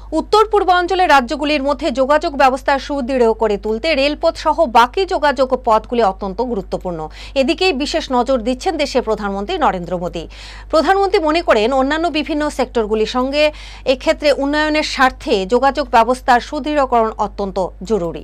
উত্তর পূর্বাঞ্চলের রাজ্যগুলির মধ্যে যোগাযোগ ব্যবস্থা সুদৃঢ় করে তুলতে রেলপথ সহ বাকি যোগাযোগ পথগুলি অত্যন্ত গুরুত্বপূর্ণ। এদিকেই বিশেষ নজর দিচ্ছেন দেশের প্রধানমন্ত্রী নরেন্দ্র মোদী। প্রধানমন্ত্রী মনে করেন অন্যান্য বিভিন্ন সেক্টরগুলির সঙ্গে এক্ষেত্রে উন্নয়নের স্বার্থে যোগাযোগ ব্যবস্থার সুদৃঢ়করণ অত্যন্ত জরুরি।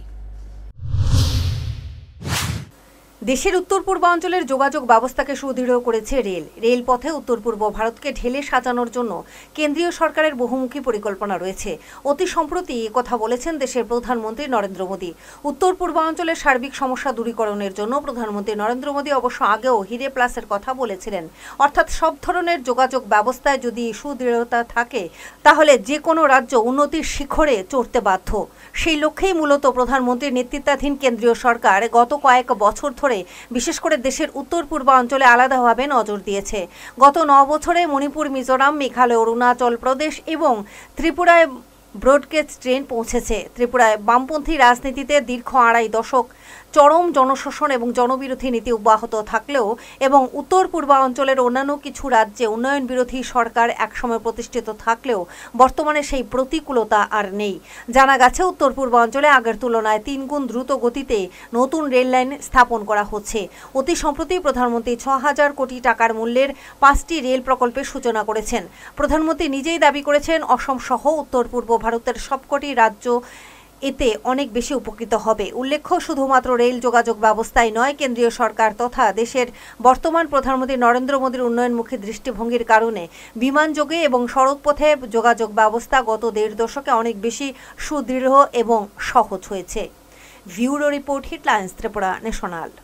দেশের উত্তর পূর্বাঞ্চলের যোগাযোগ ব্যবস্থাকে সুদৃঢ় করেছে রেলপথে উত্তর পূর্ব ভারতকে ঢেলে সাজানোর জন্য কেন্দ্রীয় সরকারের বহুমুখী পরিকল্পনা রয়েছে। অতি সম্প্রতি কথা বলেছেন দেশের প্রধানমন্ত্রী নরেন্দ্র মোদী। উত্তর পূর্বাঞ্চলের সার্বিক সমস্যা দূরীকরণের জন্য প্রধানমন্ত্রী নরেন্দ্র মোদী অবশ্য আগেও হিরে প্লাসের কথা বলেছিলেন। অর্থাৎ সব ধরনের যোগাযোগ ব্যবস্থায় যদি সুদৃঢ়তা থাকে তাহলে যে কোনো রাজ্য উন্নতির শিখরে চড়তে বাধ্য। সেই লক্ষ্যেই মূলত প্রধানমন্ত্রীর নেতৃত্বাধীন কেন্দ্রীয় সরকার গত কয়েক বছর ধরে বিশেষ করে দেশের উত্তর পূর্বাঞ্চলে আলাদাভাবে নজর দিয়েছে। গত 9 বছরে মণিপুর, মিজোরাম, মেঘালয়, অরুণাচল প্রদেশ এবং ত্রিপুরায় ব্রডগেজ ট্রেন পৌঁছেছে। ত্রিপুরায় বামপন্থী রাজনীতিতে দীর্ঘ 2.5 দশক চরম জনশোষণ এবং জনবিরোধী নীতি অব্যাহত থাকলেও এবং উত্তর পূর্বাঞ্চলের অন্যান্য কিছু রাজ্যে উন্নয়ন বিরোধী সরকার একসময় প্রতিষ্ঠিত থাকলেও বর্তমানে সেই প্রতিকূলতা আর নেই। জানা গেছে উত্তর পূর্বাঞ্চলে আগের তুলনায় 3 গুণ দ্রুত গতিতে নতুন রেল লাইন স্থাপন করা হচ্ছে। অতি সম্প্রতি প্রধানমন্ত্রী 6,000 কোটি টাকার মূল্যের 5টি রেল প্রকল্পের সূচনা করেছেন। প্রধানমন্ত্রী নিজেই দাবি করেছেন অসম সহ উত্তর পূর্ব ভারতের সবকটি রাজ্য এতে অনেক বেশি উপকৃত হবে। উল্লেখ্য, শুধুমাত্র রেল যোগাযোগ ব্যবস্থায় নয়, কেন্দ্রীয় সরকার তথা দেশের বর্তমান প্রধানমন্ত্রী নরেন্দ্র মোদীর উন্নয়নমুখী দৃষ্টিভঙ্গির কারণে বিমানযোগে এবং সড়কপথে যোগাযোগ ব্যবস্থা গত 1.5 দশকে অনেক বেশি সুদৃঢ় এবং সহজ হয়েছে। Bureau report, headlines, Tripura national.